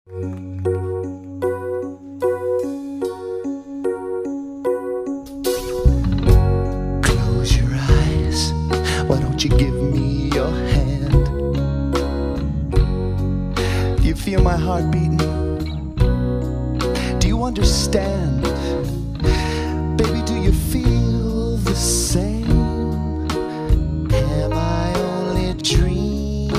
Close your eyes, why don't you give me your hand? Do you feel my heart beating? Do you understand? Baby, do you feel the same? Am I only dreaming?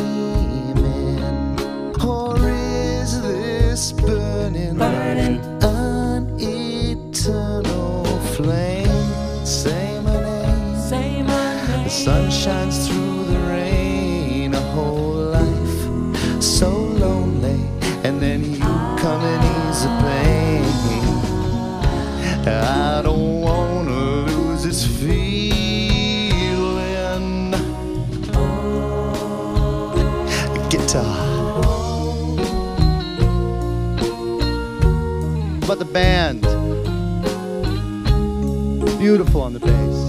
Or is this burning an eternal flame? Say my name. Say my name. The sun shines through the rain. A whole life so lonely, and then you come and ease the pain. I don't wanna lose this feeling. Guitar. But the band, beautiful on the bass.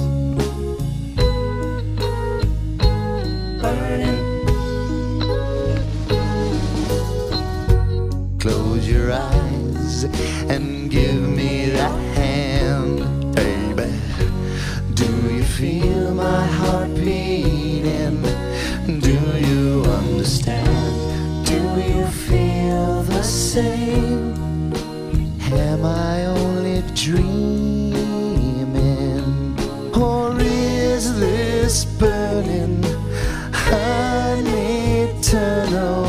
Close your eyes and give me that hand, baby. Do you feel my heart beating? Do you understand? Do you feel the same? Am I only dreaming? Or is this burning an eternal